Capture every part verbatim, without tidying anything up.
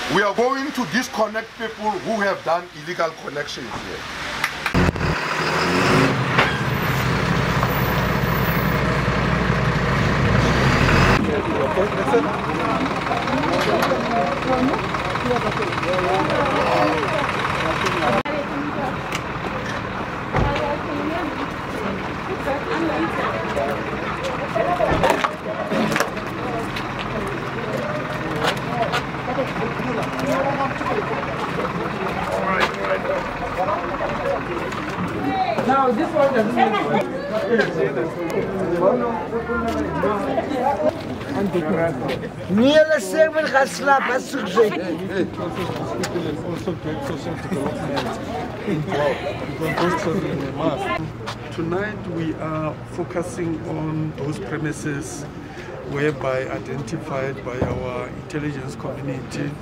We are going to disconnect people who have done illegal connections here. Now this one doesn't Nearly seven has slapped us. also get social development involved. Tonight we are focusing on those premises whereby identified by our intelligence community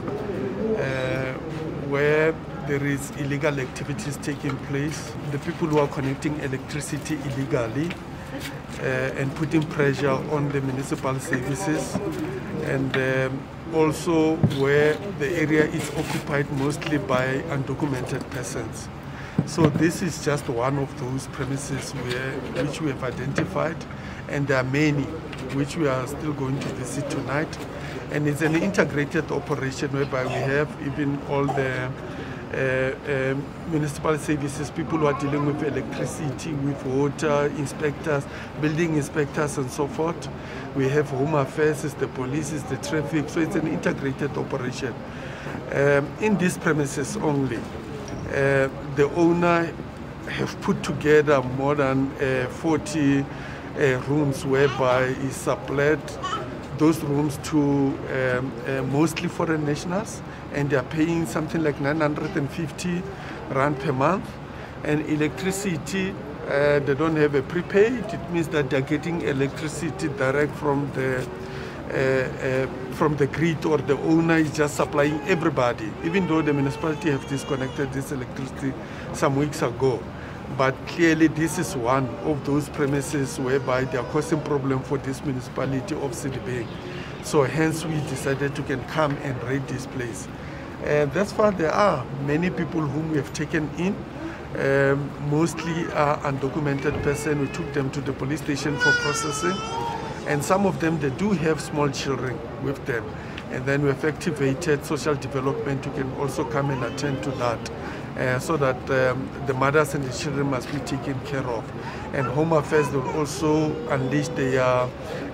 uh, where there is illegal activities taking place, the people who are connecting electricity illegally uh, and putting pressure on the municipal services, and um, also where the area is occupied mostly by undocumented persons. So this is just one of those premises where, which we have identified, and there are many which we are still going to visit tonight. And it's an integrated operation whereby we have even all the Uh, uh, municipal services, people who are dealing with electricity, with water, inspectors, building inspectors and so forth. We have home affairs, it's the police, it's the traffic, so it's an integrated operation. Um, in these premises only, uh, the owner have put together more than uh, forty uh, rooms whereby he supplied those rooms to um, uh, mostly foreign nationals, and they are paying something like nine hundred fifty rand per month. And electricity, uh, they don't have a prepaid. It means that they're getting electricity direct from the uh, uh, from the grid, or the owner is just supplying everybody, even though the municipality have disconnected this electricity some weeks ago. But clearly this is one of those premises whereby they are causing problem for this municipality of Sedibeng. So hence we decided to can come and raid this place. And thus far there are many people whom we have taken in, um, mostly are undocumented persons. We took them to the police station for processing, and some of them, they do have small children with them. And then we have activated social development who can also come and attend to that. Uh, so that um, the mothers and the children must be taken care of. And Home Affairs will also unleash their uh,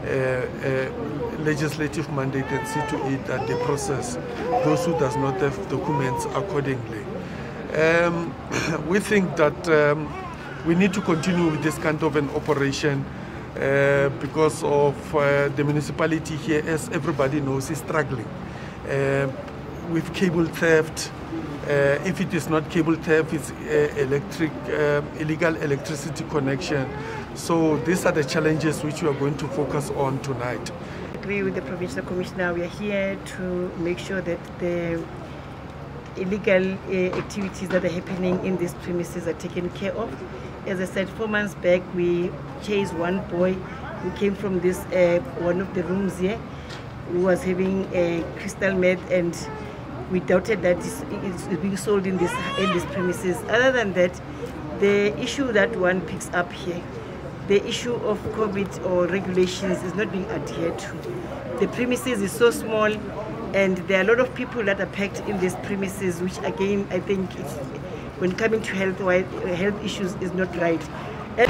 uh, legislative mandate and see to it that they process those who does not have documents accordingly. Um, we think that um, we need to continue with this kind of an operation uh, because of uh, the municipality here, as everybody knows, is struggling uh, with cable theft. Uh, if it is not cable theft, it's uh, electric, uh, illegal electricity connection. So these are the challenges which we are going to focus on tonight. I agree with the provincial commissioner. We are here to make sure that the illegal uh, activities that are happening in these premises are taken care of. As I said, four months back, we chased one boy who came from this uh, one of the rooms here, who was having a crystal meth, and we doubted that it's being sold in this in these premises. Other than that, the issue that one picks up here, the issue of COVID or regulations is not being adhered to. The premises is so small, and there are a lot of people that are packed in these premises, which again, I think it's, when coming to health health issues, is not right. And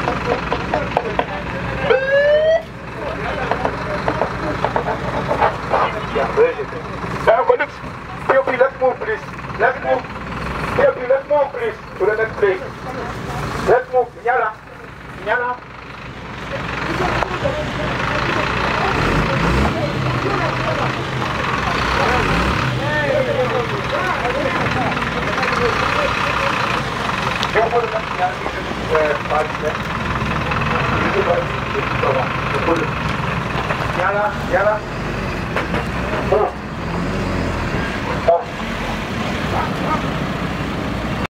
let's move, please. Let's move. Let's move, please, to the next place. Let's move. Nyala. Nyala. Nyala. Nyala. Move. Move.